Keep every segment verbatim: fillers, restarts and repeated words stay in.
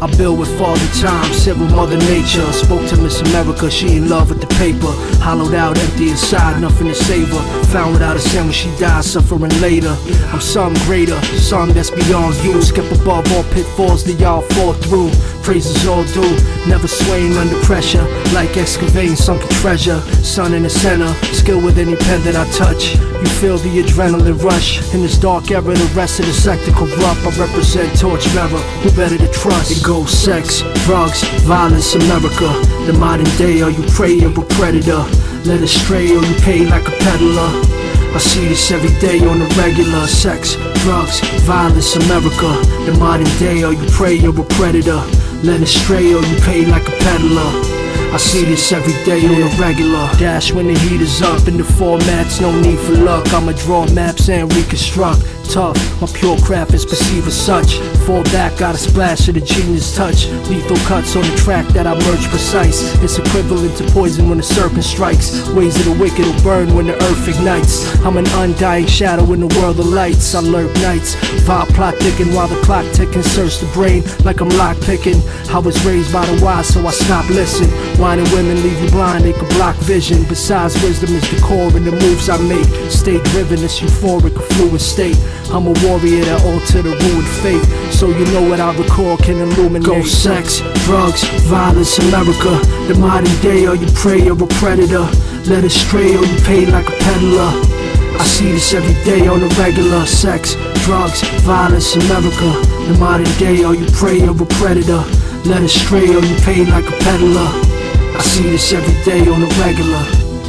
I build with Father Time, sit with Mother Nature. Spoke to Miss America, she in love with the paper. Hollowed out, empty inside, nothing to save her. Found without a sin when she died, suffering later. I'm something greater, something that's beyond you. Skip above all pitfalls that y'all fall through. Praises all due, never swaying under pressure. Like excavating sunken treasure. Sun in the center, skill with any pen that I touch. You feel the adrenaline rush. In this dark era, the rest of the sector corrupt. I represent Torchbearer, who better to trust? It goes sex, drugs, violence, America. The modern day, are you prey of a predator? Led astray or you pay like a peddler? I see this every day on the regular. Sex, drugs, violence, America. The modern day, are you prey or a predator? Led astray or you pay like a peddler? I see this every day on the regular. Dash when the heat is up in the formats, no need for luck. I'ma draw maps and reconstruct. Tough, my pure craft is perceived as such. Fall back, got a splash of the genius touch. Lethal cuts on the track that I merge precise. It's equivalent to poison when the serpent strikes. Ways of the wicked will burn when the earth ignites. I'm an undying shadow in the world of lights. I lurk nights, vile plot thicken while the clock ticking. Search the brain like I'm lock picking. I was raised by the wise, so I stopped listening. Whining women leave you blind, they can block vision. Besides, wisdom is the core in the moves I make. Stay driven, this euphoric, affluent state. I'm a warrior that alter the ruined fate. So you know what I record can illuminate. Go sex, drugs, violence, America. The modern day, are you prey or a predator? Led astray or you pay like a peddler? I see this every day on the regular. Sex, drugs, violence, America. The modern day, are you prey or a predator? Led astray or you pay like a peddler? I see this every day on the regular.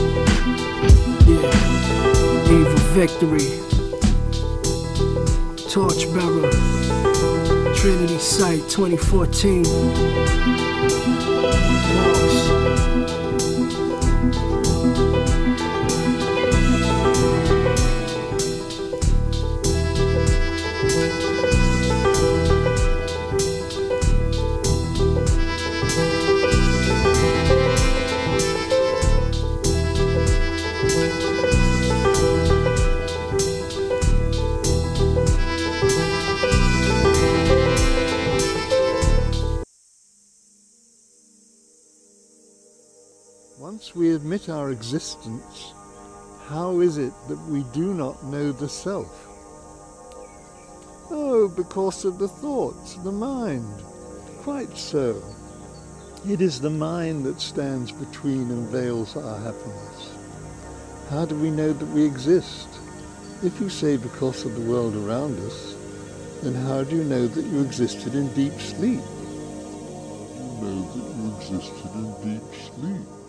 Yeah, Evil Victory. Torchbearer, Trinity Site, twenty fourteen. Once we admit our existence, how is it that we do not know the self? Oh, because of the thoughts, the mind. Quite so. It is the mind that stands between and veils our happiness. How do we know that we exist? If you say because of the world around us, then how do you know that you existed in deep sleep? How do you know that you existed in deep sleep?